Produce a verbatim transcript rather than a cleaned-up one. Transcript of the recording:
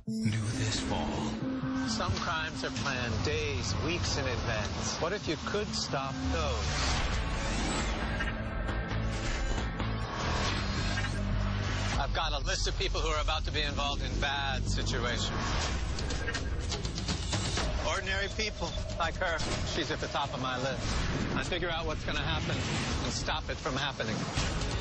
New this fall. Some crimes are planned days, weeks in advance. What if you could stop those? I've got a list of people who are about to be involved in bad situations. Ordinary people like her. She's at the top of my list. I figure out what's going to happen and stop it from happening.